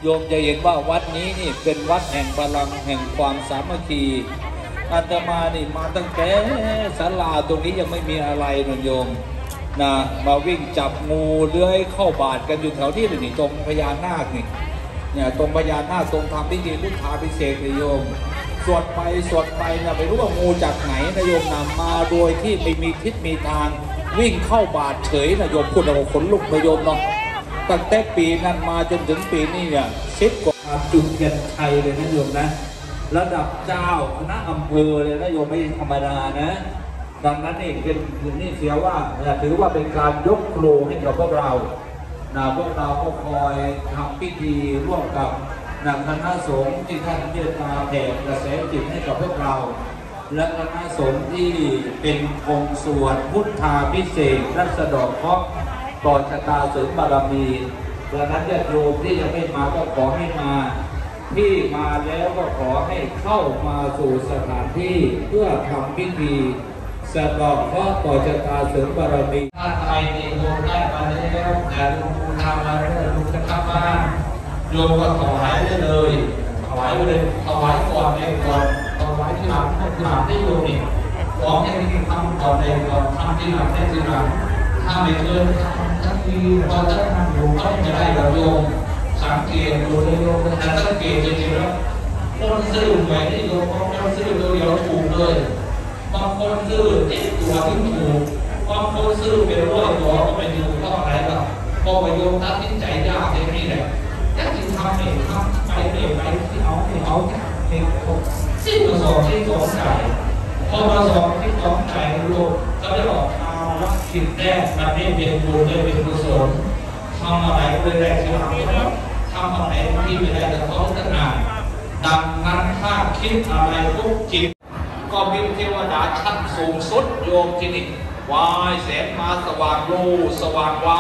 โยมจะเห็นว่าวัดนี้นี่เป็นวัดแห่งพลังแห่งความสามัคคีอาตมานี่มาตั้งแต่ศาลาตรงนี้ยังไม่มีอะไรนะโยมนะมาวิ่งจับงูเลื้อยเข้าบาทกันอยู่แถวที่นี่ตรงพญานาคนี่เนี่ยตรงพญานาคตรงทำพิธีพุทธาภิเษกนะโยมสวดไปนะไม่รู้ว่างูจากไหนนะโยมนำมาโดยที่ไม่มีทิศมีทางวิ่งเข้าบาทเฉยนะโยมพูดแล้วขนลุกนะโยมเนาะตั้งแต่ปีนั้นมาจนถึงปีนี้เนี่ย10 กว่าจุดเทียนชัยเลยนะโยมนะระดับเจ้าคณะอำเภอเลยนะโยมไม่ธรรมดานะดังนั้นนี่เป็นนี่เสียว่าถือว่าเป็นการยกครูให้กับพวกเราพวกเราก็คอยทำพิธีร่วมกับคณะสงฆ์ที่ท่านเมตตาแผ่กระแสจิตให้กับพวกเราและคณะสงฆ์ที่เป็นองค์สวดพุทธาภิเษกและสะเดาะเคราะห์ต่อชะตาเสริมบารมีดังนั้นญาติโยมที่ยังไม่มาก็ขอให้มาที่มาแล้วก็ขอให้เข้ามาสู่สถานที่เพื่อทำพิธีสะเดาะเคราะห์ต่อชะตาเสริมบารมีถ้าใครที่โยมได้มาแล้วแต่ลุงทำมาแล้วลุงจะทำมาโยมก็ถวายได้เลยถวายไปเลยถวายก่อนเองก่อนถวายที่หลังที่หลังที่โยมนี่ของให้ที่ทำก่อนเองก่อนทำที่หลังได้ที่หลังถ้าไม่เกินทันทีพอจะทำอยู่ก็จะได้แบบโยมสังเกตดูเลยโยมแต่สังเกตจริงๆแล้วคนซื้อหวยที่โยมคนซื้อตัวเดียวถูกเลยบางคนซื้อตัวที่ถูกบางคนซื้อเป็นร้อยตัวก็ไม่ถูกเท่าไหร่หรอกพอไปโยมตัดสินใจยากอย่างนี้แหละถ้าจริงทำเองทำไปที่เอาเองสิ้นประสงค์ที่สองใจพอประสงค์ที่สองใจโยมก็ได้บอกรักคิดแรกมันไม่เป็นบุญไม่เป็นกุศลทำอะไรก็ได้ที่หลังทำอะไรที่ไม่ได้จะต้องตั้งนานดังนั้นถ้าคิดอะไรปุ๊บจิตก็มีเทวดาชั้นสูงสุดโยมที่นี่วายแสงมาสว่างรูสว่างว่า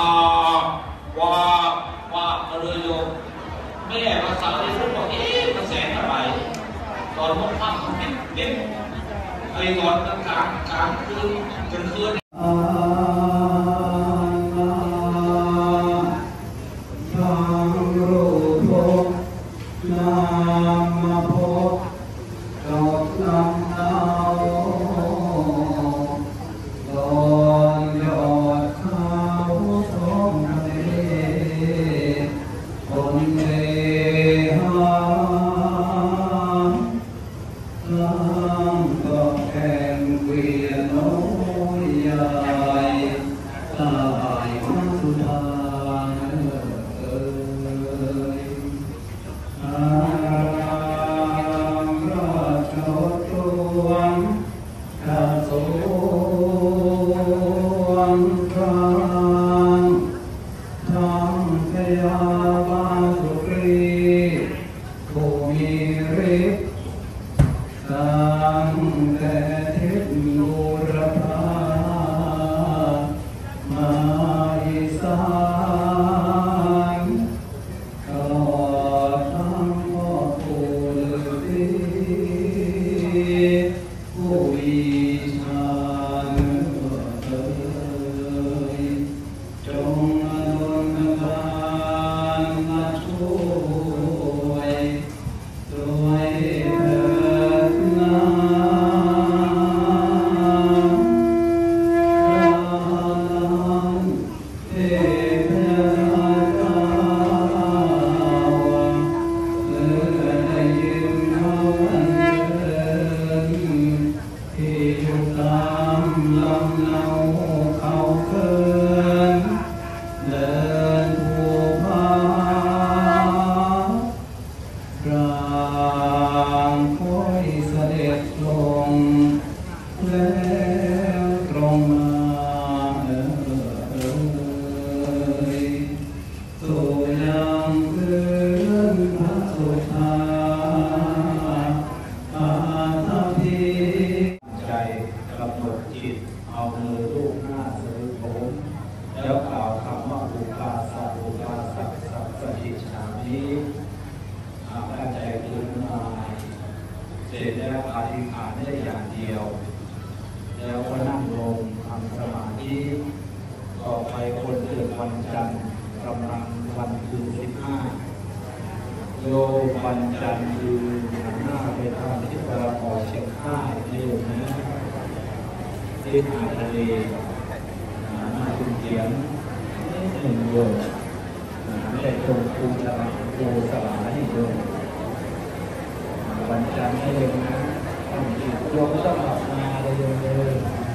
เลยโยมแม่ภาษาที่พูดบอกมันแสงอะไรตอนมันทำเด็กไอ้ตอนกลางคืนวันจันทร์กำลังวันคืน15 มบรรจันยืนหันหน้าไปทางทิศตะวันออกเฉียงใต้ในโยมนะทิศหาทะเลหน้าคุณเขียนหนึ่งโยมแต่ตรงภูสลาภูสลาให้โยมบรรจันให้โยมนะโยมไม่ต้องออกมาเลยโยมเลย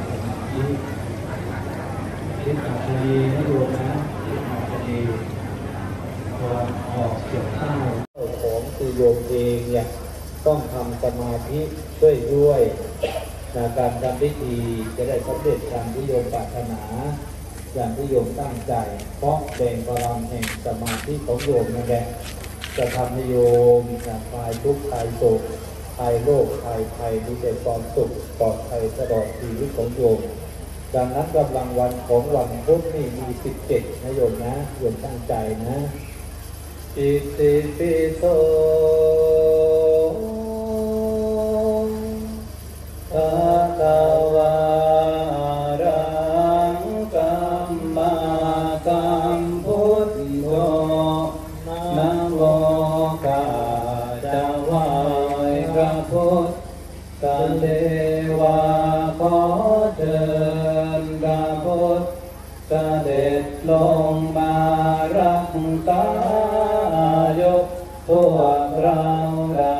ทิศหาทะเลให้โยมนะทิศหาทะเลตะวันออกเฉียงใต้ของคือโยมเองเนี่ยต้องทำสมาธิช่วยด้วยการทำพิธีจะได้สำเร็จตามที่โยมปรารถนาอย่างที่โยมตั้งใจเพราะแบ่งพลังแห่งสมาธิของโยมนั่นแหละจะทำให้โยมคลายทุกข์คลายโศกคลายโรคคลายภัยมีแต่ความสุขปลอดภัยตลอดชีวิตของโยมดังนั้นกำลังวันของวันพุธนี่มี17นะโยมนะโยมตั้งใจนะอิติปิโสภะคะวะระหังสัมมาสัมพุทโธนะโมกัจจวายพระพุทธเทวาขอเชิญพระพุทธเสด็จลงมารักษายกพวกเราได้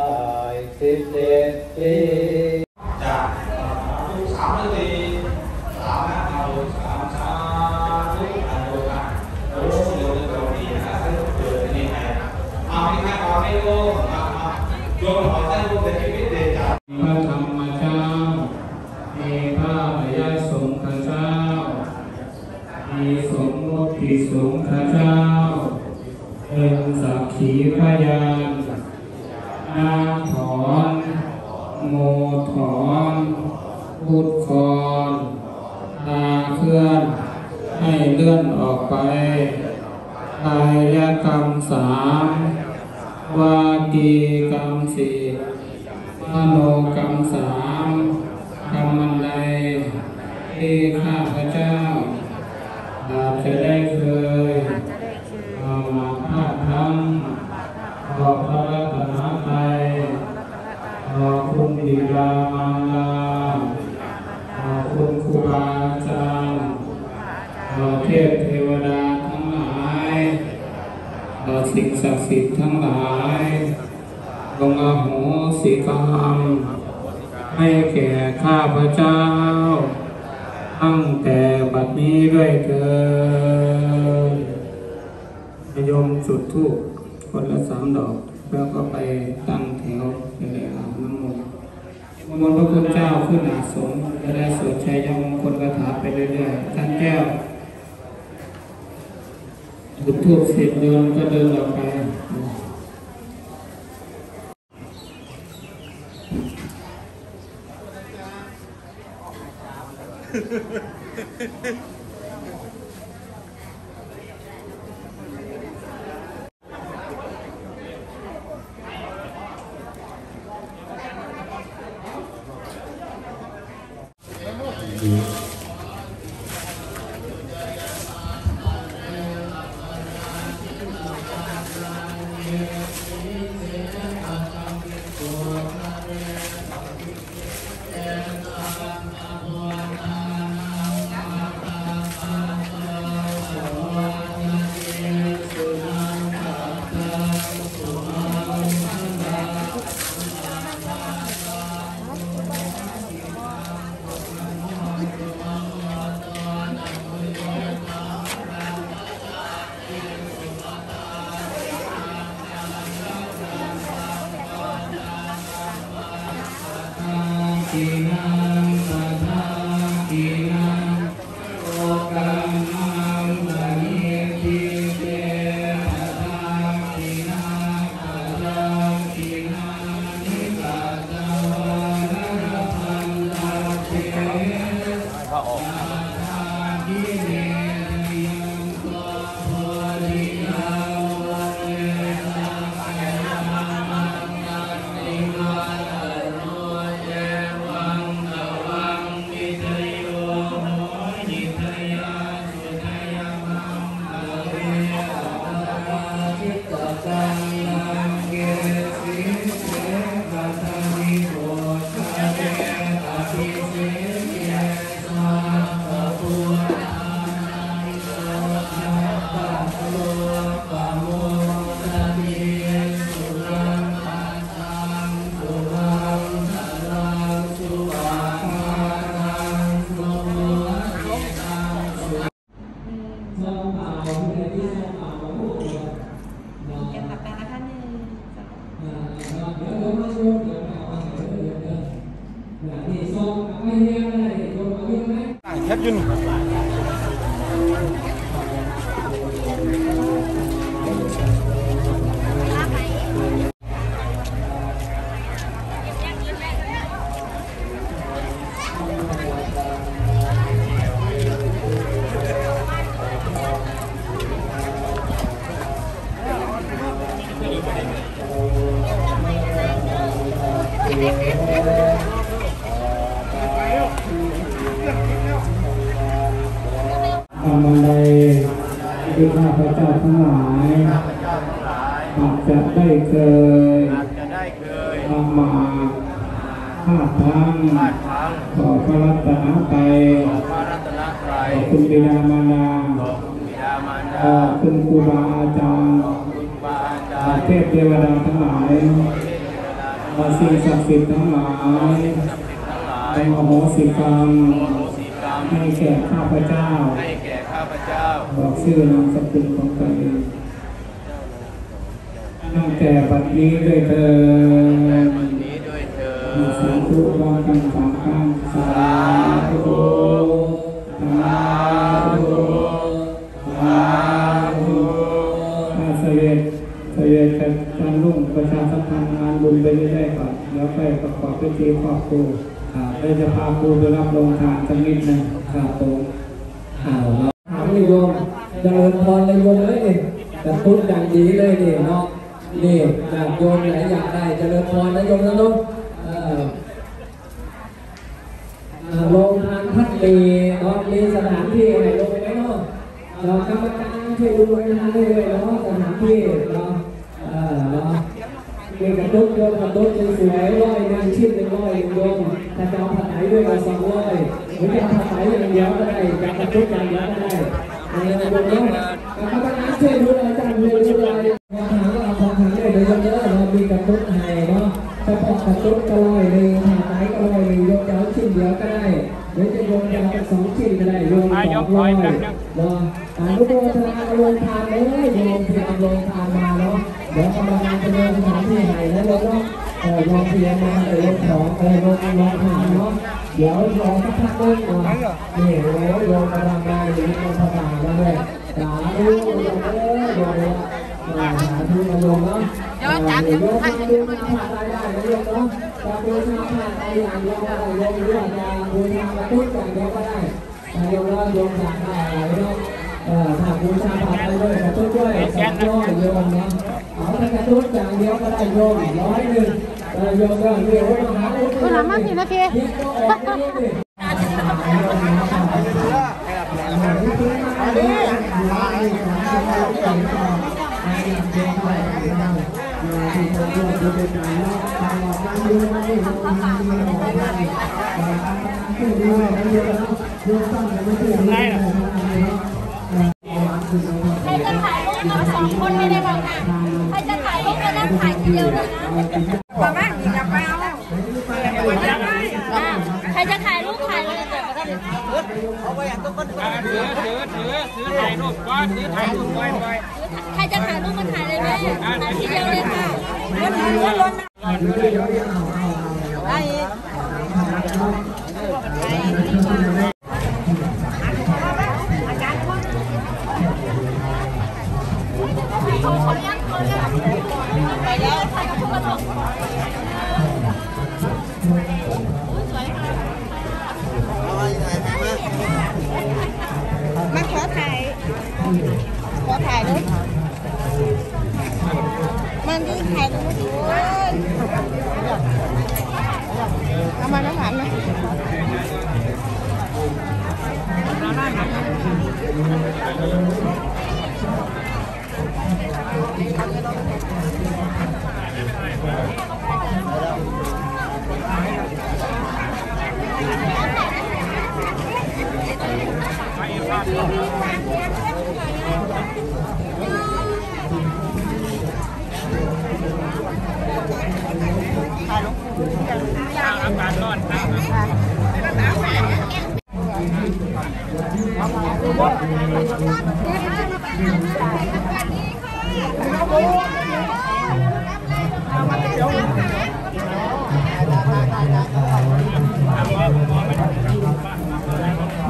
17 ปีจากทุก3 นาที3นะเอา3 ชาทุกอันโดกันโอ้เดี๋ยวจะดีนะเกิดนี่ไงเอาให้ใครเอาให้โยมโยมขอให้โยมเป็นชีวิตเดชพระธรรมเจ้ามีพระอริยสงฆ์เจ้ามีสมมติสงฆ์เจ้าเป็นสักขีพยานนาถอนโมถอนพุทธคอนตาเคลื่อนให้เลื่อนออกไปกายกรรม3วาจีกรรม4มโนกรรม3กรรมอันใดที่ข้าพเจ้าอาจจะได้เคยเอามาพลาดพลั้งขอพระรัตนตรัยขอคุณบิดามารดาขอคุณครูบาอาจารย์ขอเทพเทวดาทั้งหลายขอสิ่งศักดิ์สิทธิ์ทั้งหลายจงอโหสิกรรมให้แก่ข้าพเจ้าตั้งแต่บัดนี้ด้วยเถิดโยมจุดธูปคนละ3 ดอกแล้วก็ไปตั้งแถวในอาบน้ำมนต์มนต์พระคุณเจ้าขึ้นอาสมจะได้สวดชัยมงคลคาถาไปเรื่อยๆท่านแก้วจุดธูปเสร็จโยมก็เดินออกไปชัดยุ่นทำอะไรที่ข้าพเจ้าทั้งหลายอาจจะได้เคยทำมาพลาดพลั้งขอพระรัตนตรัยขอบคุณบิดามารดาขอบคุณครูบาอาจารย์เทพเทวดาทั้งหลายสิ่งศักดิ์สิทธิ์ทั้งหลายเป็นอโหสิกรรมให้แก่ข้าพเจ้าบอกชื่อนามสกุลของตนเองตั้งแต่บัดนี้ด้วยเถิดสาธุวางกันสามครั้งสาธุสาธุสาธุเสด็จกับการรุ่งประชาสัมพันธ์งานบุญไปเรื่อยๆก่อนแล้วไปประกอบพิธีครอบครูเราจะพาครูไปรับโรงทานสักนิดนึงครับผมถามเลยโยมเจริญพรเลยโยมเลยแต่พูดอย่างดีเลยนี่เนาะนี่อยากโยมไหนอยากได้เจริญพรนะโยมนะลูกโรงทานพัดดีเนาะมีสถานที่อะไรลงไหมเนาะเรากรรมการช่วยดูโรงทานได้เลยเนาะสถานที่เนาะมีกระตุ้นโยมกระตุ้นสวยๆ100ชิ้น100โยมถ้าจะเอาผัดไหนด้วยก็200หรือจะผัดไหนอย่างเดียวก็ได้จะกระตุ้นอย่างเดียวก็ได้โยมเนาะกรรมการช่วยดูเลยจังเลยดูเลยมาหาว่าเอาของทางได้โดยเยอะเรามีกระตุ้นให้เนาะเฉพาะกระตุ้นก็100ผัดไหนก็100โยมจะเอาชิ้นเดียวก็ได้หรือจะโยมจะเอาเป็น2ชิ้นก็ได้โยม200เนาะลูกโยมทานโรงทานเลยโยมเพียงโรงทานมาเนาะเดี๋ยวกรรมการจะโยนสถานที่ให้แล้วเราก็โยนเพียงมาโยนของโยนทานเนาะเดี๋ยวรอสักพักนึงนี่โยนกำลังมาอยู่ในสถานแล้วเลยสาธุโยนโยนสาธุโยนเนาะโยนทานดูมันขาดได้โยนเนาะจะดูทานขาดได้อย่างเดียวก็ได้โยนเรื่องจะดูทานกระตุ้นอย่างเดียวก็ได้โยนแล้วโยนขาดได้เนาะถ้าบูชาผ่านไปด้วยกระตุ้นด้วย200โยนเนาะเอาแต่กระตุ้นอย่างเดียวก็ได้โยน100โยนก็เรียกว่าหาเวลามันอยู่นะพี่ใครจะถ่ายรูปเรา2 คนไม่ได้บอกนะใครจะถ่ายรูปก็ต้องถ่ายทีเดียวเลยนะใครจะถ่ายรูปถ่ายเลยเดี๋ยวก็ได้ถ่ายรูปก่อนถ่ายรูปไว้ใครจะถ่ายรูปมาถ่ายเลยแม่ถ่ายทีเดียวเลยค่ะล้นไปแล้วถ่ายกับทุกคนมาขอถ่ายด้วยมันดีถ่ายด้วยเอามาน้ำหวานนะ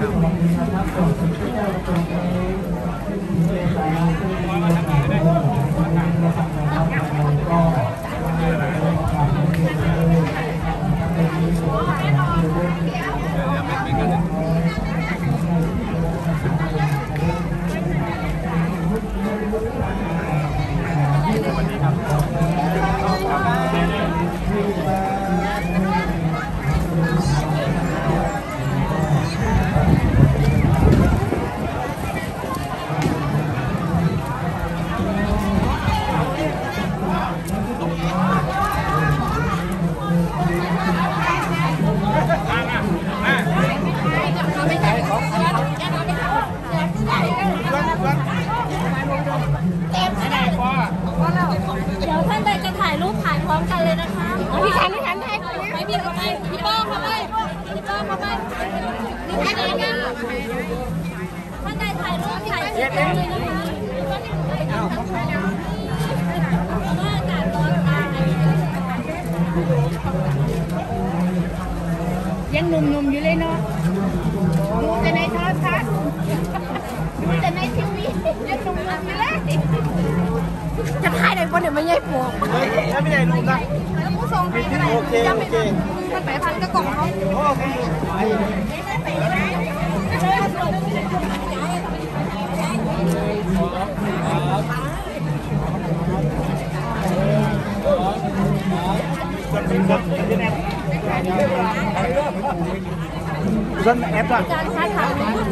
เดี๋ยวท่านใดจะถ่ายรูปถ่ายพร้อมกันเลยนะคะพี่ชันให้ไปพี่เข้าไปพี่ป้องเข้าไปพี่ป้องเข้าไปท่านใดถ่ายรูปถ่ายเสร็จเลยนะคะว่าอากาศร้อนตายยังหนุ่มๆอยู่เลยเนาะดูแต่ในโทรทัศน์ดูแต่ในทีวียังหนุ่มๆอยู่เลยจะถ่ายได้ปะเนี่ยไม่ใช่ปวกไม่ใช่ลูกนะแล้วผู้ทรงไปอะไรจะไม่ทันมันไปพันก็กล่องเขา dân ép lại การค้าขาย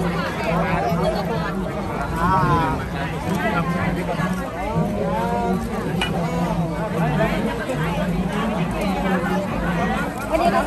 วันนี้เรา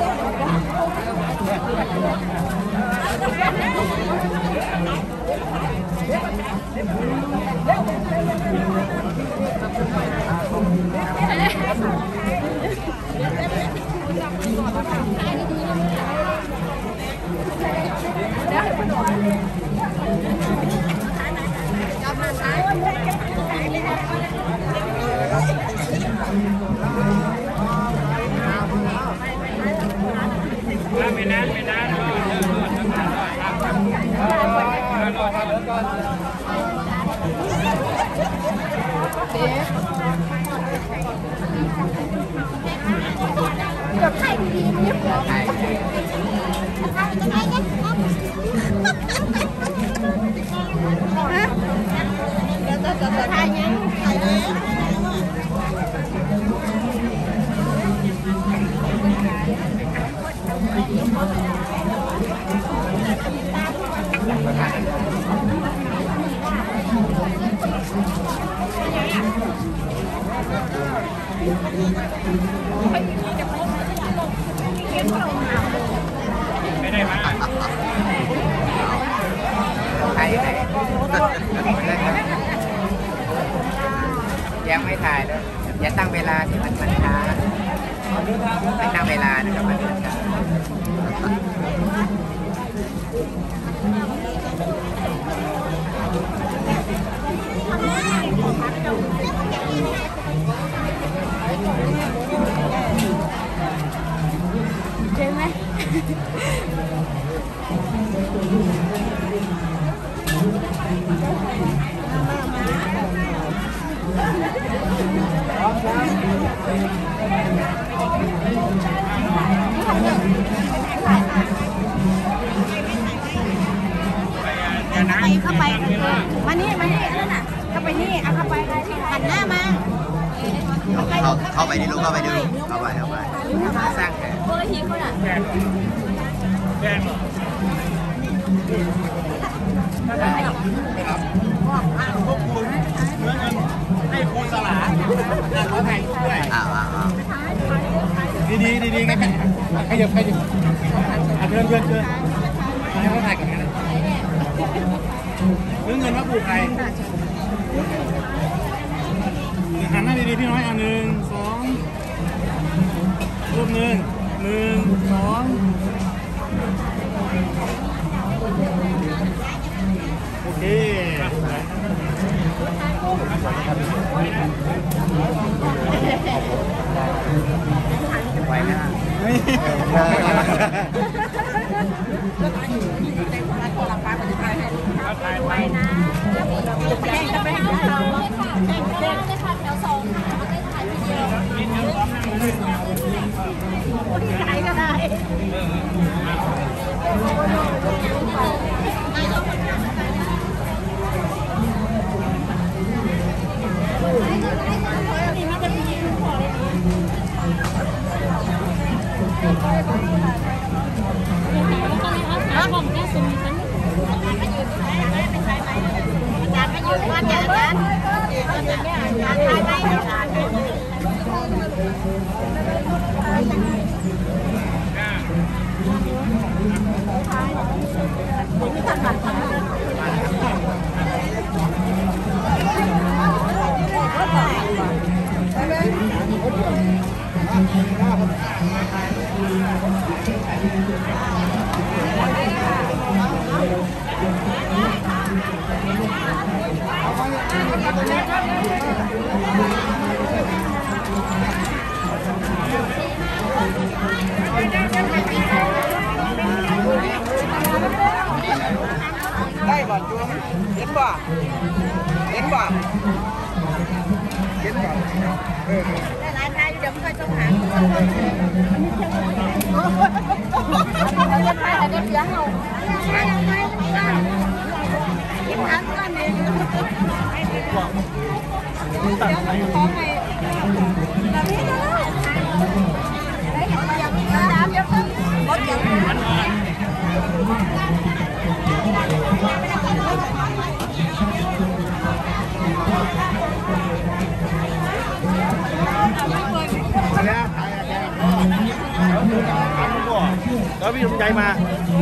ไม่นานเกือบถ่ายดีๆเนี่ยถ่ายยังถ่ายแล้วไม่ได้มาถ่ายยังไงยังไม่ถ่ายเลยอย่าตั้งเวลาสิมันช้าไม่ตั้งเวลานะครับมันช้าเจอไหมเข้าไปมานี่นั่นน่ะเข้าไปนี่เอาเข้าไปหันหน้ามาเข้าไปดิลูกเข้าไปสร้างแต่เบอร์ทีเขาน่ะแกนพวกคุณเหมือนกันให้ครูสลาขอถ่ายด้วยดีงั้นขยับเชิญให้เขาถ่ายกันนะเรื่องเงินว่าปลูกใครหันหน้าดีๆพี่น้อย1 2รูป1 2โอเคไว้นะไปนะแข่งกันไปให้เราแข่งกันเลยค่ะแถว2ค่ะมาได้ถ่ายทีเดียวใครก็ได้ได้ก่อนจูงเห็นบ่เห็นบ่เห็นบ่หลายทายเดี๋ยวค่อยต้องหาเราจะทายอะไรเสียเอากินน้ำก่อนเลยของไงแบบนี้ก็ได้ได้เห็นมาอย่างนี้น้ำเยอะขึ้นหมดอย่างแล้วพี่ลงใจมา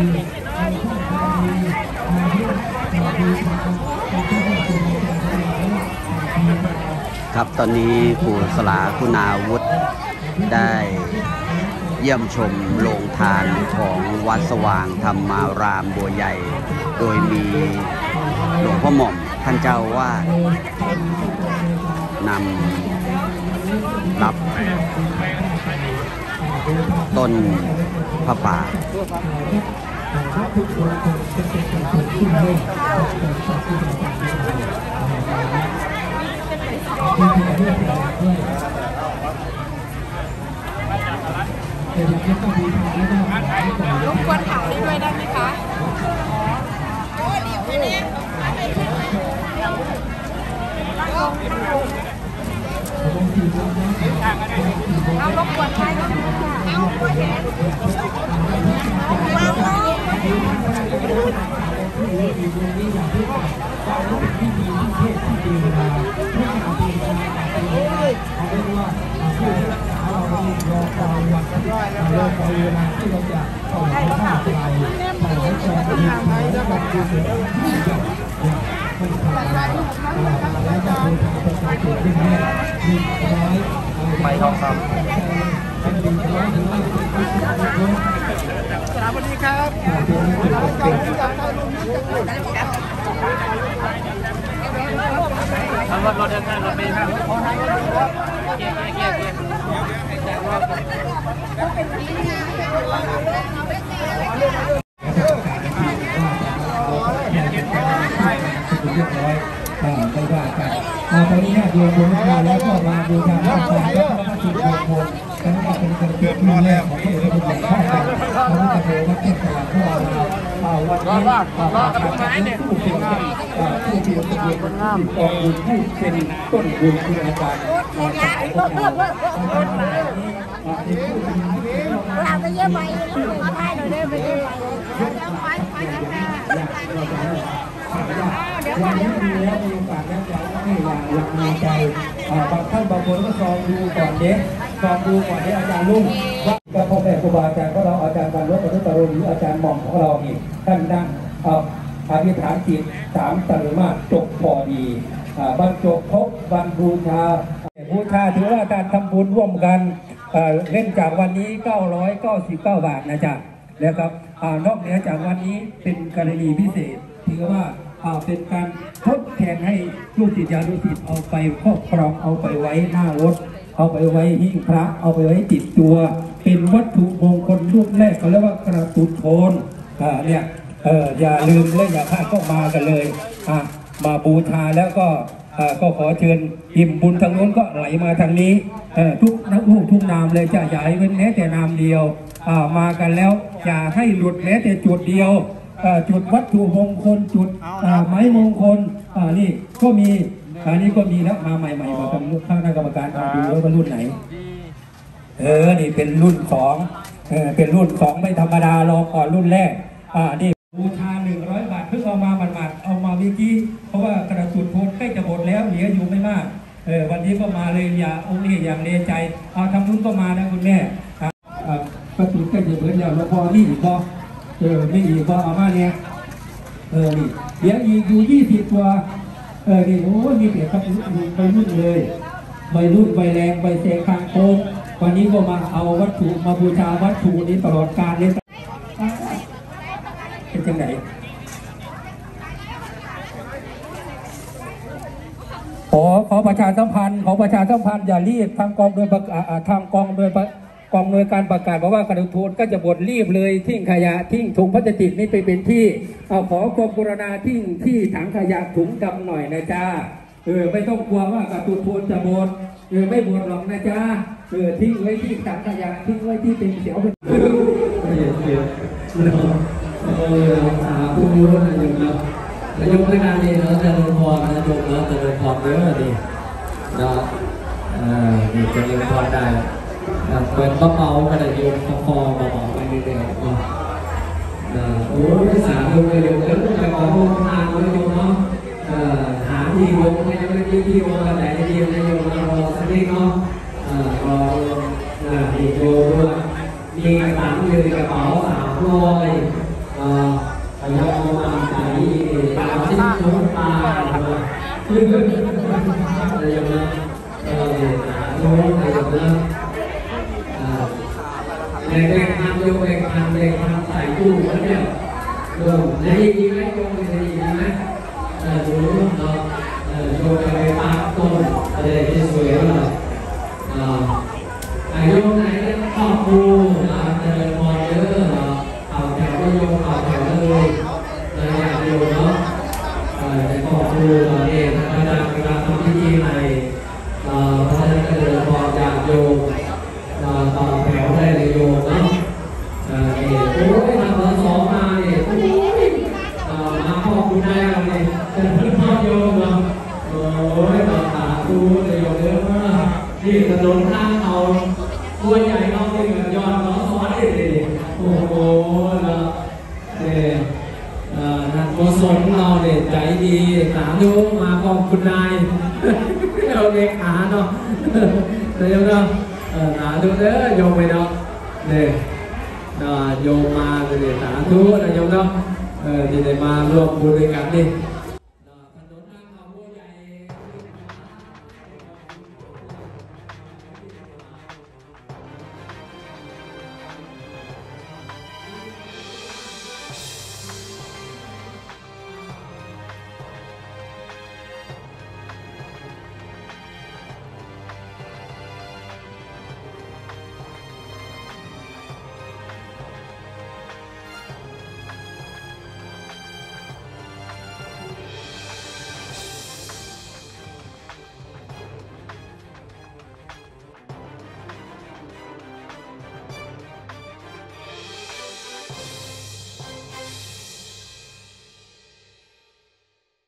ครับตอนนี้ปู่สลาคุณาวุฒิได้เยี่ยมชมโรงทานของวัดสว่างธรรมารามบัวใหญ่โดยมีหลวงพ่อหม่อมท่านเจ้าวาดนำรับต้นพระป่ารบกวนถ่ายด้วยได้ไหมคะเอารบกวนถ่ายด้วยเอาไปเห็นวางลงไปทองคำสวัสดีครับรถเดินทางรถไปครับไม่ว่ากันตอนนี้ญาติโยมบูชาแล้วก็มาบูชาพระพุทธรูปพระพุทธรูปนั่นก็เป็นการเกิดขึ้นแรกของพระพุทธรูปข้าวพระพุทธรูปวัดเทพตลาดของเราวันนี้ผู้เป็นผู้ที่เป็นกองบุญผู้เป็นต้นบุญคืออาจารย์เราไปเยี่ยมไปมาถ่ายหน่อยได้ไปเยี่ยมไปวันนี้มีแล้วมีโอกาสแล้วจะให้หลักในใจบางท่านบางคนก็ซองดูก่อนเด็กซองดูก่อนเด็กอาจารย์ลุงว่าพ่อแม่ครูบาอาจารย์ของเราอาจารย์บรรลุปฏิปโรหรืออาจารย์หม่อมของเรานี่ท่านนั่งอธิษฐานจิต3ตรุมาจบพอดีบรรจบครบวันบูชาถือว่าการทำบุญร่วมกันเล่นจากวันนี้999 บาทนะจ๊ะแล้วครับนอกเหนือจากวันนี้เป็นกรณีพิเศษถือว่าเป็นการทดแทนให้ลูกศิษย์ญานุศิษย์เอาไปครอบครองเอาไปไว้หน้ารถเอาไปไว้หิ้งพระเอาไปไว้ติดตัวเป็นวัตถุมงคลรูปแรกเขาเรียกว่ากระตุ้นโทนเนี่ยอย่าลืมและอย่าพลาดก็มากันเลยมาบูชาแล้วก็ขอเชิญอิ่มบุญทางโน้นก็ไหลมาทางนี้ทุกนักลูกทุกนามเลยจะอย่าให้เป็นแม้แต่นามเดียวมากันแล้วอย่าให้หลุดแม้แต่จุดเดียวจุดวัตถุมงคลจุดไม้มงคลนี่ก็มีนี่ก็มีแล้วมาใหม่ๆมาทำข้างหน้ากรรมการดูแล้วว่ารุ่นไหนนี่เป็นรุ่น2เป็นรุ่น2ไม่ธรรมดารอก่อนรุ่นแรกนี่บูชา100 บาทเพิ่งเอามาหมาดๆเอามาเมื่อกี้เพราะว่ากระสุนโพนใกล้จะหมดแล้วเหลืออยู่ไม่มากวันนี้ก็มาเลยอย่าองค์นี้อย่างเลใจเอาทำรุ่นก็มานะคุณแม่กระสุนใกล้จะหมดแล้วแล้วพอนี่อีกพอไม่อีกพอเอามาเนี่ยนี่เหลืออีกอยู่20 ตัวนี่โอ้มีเปรียบกับไปรุ่นเลยใบรุ่นใบแรงใบเสกคางโค้งวันนี้ก็มาเอาวัตถุมาบูชาวัตถุนี้ตลอดกาลเลยเป็นจังไหนขอประชาสัมพันธ์อย่ารีบทางกองโดยกองโดยการประกาศบอกว่ากระทุนก็จะบดรีบเลยทิ้งขยะทิ้งถุงพลาสติกนี่ไปเป็นที่ขอกรมกรุณาทิ้งที่ถังขยะถุงดำหน่อยนะจ้าไม่ต้องกลัวว่ากระทุนจะบดไม่บดหรอกนะจ้าทิ้งไว้ที่ถังขยะทิ้งไว้ที่เป็นเสียวเป็นผู้รู้นะโยมนะโยมในงานนี้เราจะเดินพรนะโยมนะจะเดินพรเยอะดีนะนี่จะเดินพรได้เปิดกระเป๋าก็ได้โยมคอเบาๆไปเรื่อยๆโอ้ยสาธุเลยโยมแล้วจะขอโมทนาเลยโยมเนาะหาที่โยมไม่ได้ที่โยมกันไหนที่โยมนะโยมรอสักนิดเนาะรอที่โยมด้วยมีตังค์อยู่ในกระเป๋า300พยายามมาใส่ตาชิ้นชุดตาอะไรอย่างนั้นโน้ตอะไรอย่างนั้นแรงทำโยกแรงทำใส่ตู้แล้วเนี่ยในดีไหมโยกในดีไหมดูเนาะโยกไปปากต้นอะไรที่สวยเลยโยกไหนครอบครัวจะเดินมองเยอะเอาแถวก็โยกเอาแถวเลยอยากโยกเนาะในครอบครัวเนี่ยธรรมดาเวลาทำพิธีอะไรเพราะฉะนั้นก็เดินมองอยากโยกต่อแถวได้เลยโยกเนาะโอ้ยทำ2มาเนี่ยโอ้ยมาพ่อคุณได้เลยจะเพิ่งพ่อโยกเนาะโอ้ยต่อตาดูเลยโยกเยอะมากนี่ถนนทางเขาตัวใหญ่เราเป็นเหมือนยอดเราซ้อนเลยโอ้โหนะนักโกศลเราเนี่ยใจดีสาธุมาขอบคุณนายเราเล็กขาเนาะเดี๋ยวเนาะสาธุเด้อโยมไปเนาะเนี่ยโยมมาเลยสาธุนะโยมเนาะที่ได้มาร่วมบุญด้วยกันนี่